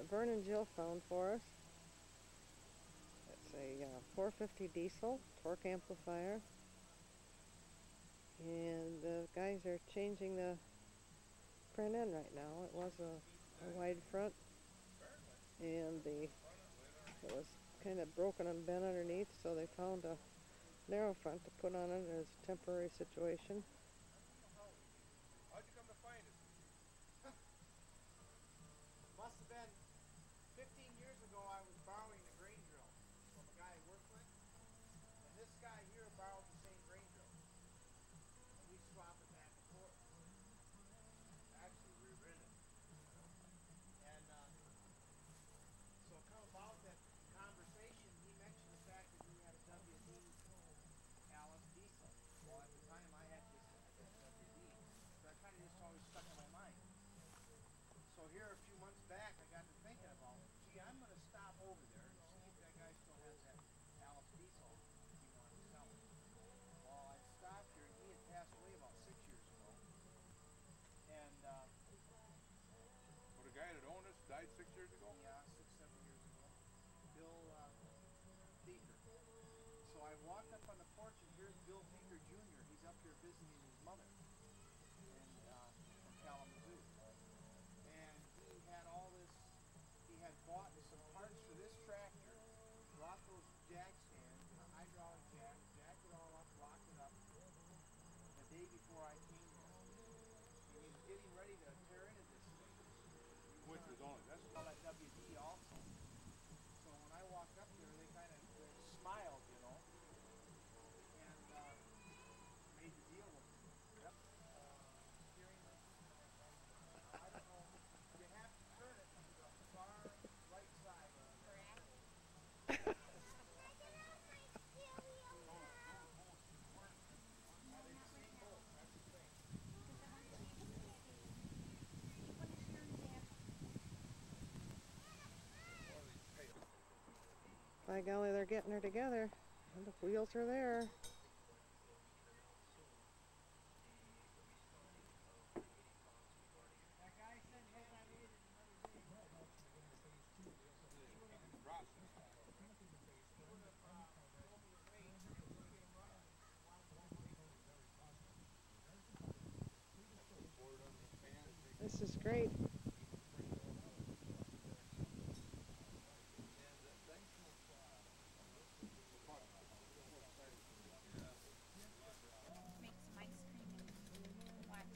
Vern and Jill found for us. It's a 450 diesel torque amplifier. And the guys are changing the front end right now. It was a wide front, and it was kind of broken and bent underneath, so they found a narrow front to put on it as a temporary situation. How'd you come to find it? Must have been 15 years ago. I was borrowing a grain drill from a guy I worked with, and this guy here borrowed the same grain drill. And we swap it back and forth. Actually, we rented. And so it come about that conversation, he mentioned the fact that he had a WD Alice diesel. Well, at the time I had this WD. So that kind of just always stuck in my mind. So here a few months back, I got to thinking about, gee, I'm going to stop over there and see if that guy still has that Alice diesel if he wanted to sell it. Well, I stopped here, and he had passed away about 6 years ago. And Well, the guy that owned this died 6 years ago? yeah, 6, 7 years ago. Bill Beaker. So I walked up on the porch, and here's Bill Beaker Jr. He's up here visiting his mother from Kalamazoo. And he had all this, he had bought some parts for this tractor, brought those jack stands and a hydraulic jack, jacked it all up, locked it up the day before I came here. And he was getting ready to tear into this thing. Which was only this All that WD also. So when I walked up there, they kind of smiled, you know, and made the deal with me. Yep. Steering wheel. I don't know. You have to turn it to the far right side. Correct. They the same bolts. That's the thing. By golly, they're getting her together. And the wheels are there. That guy said, hey, I needed another day. This is great. Make some ice cream and watch.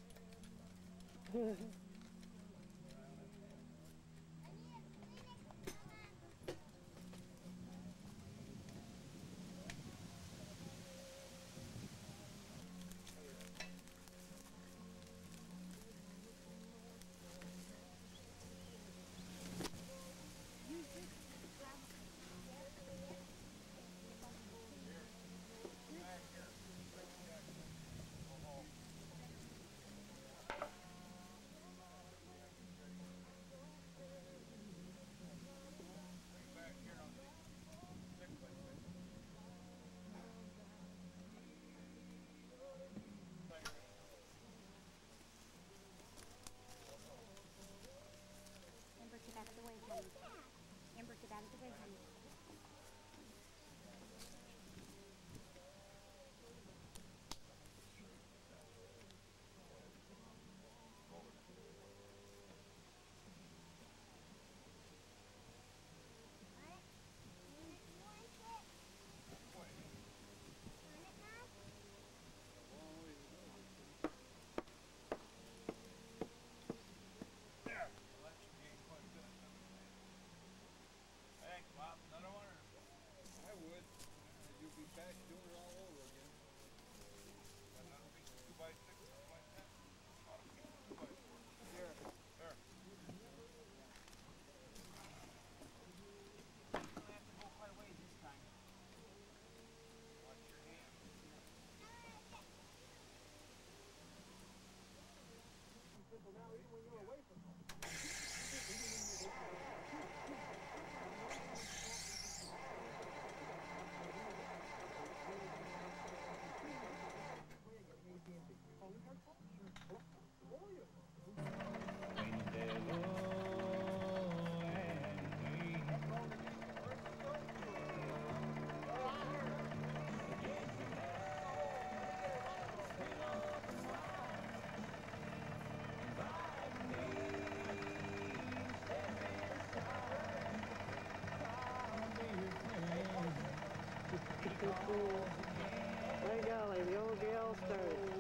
old gal started.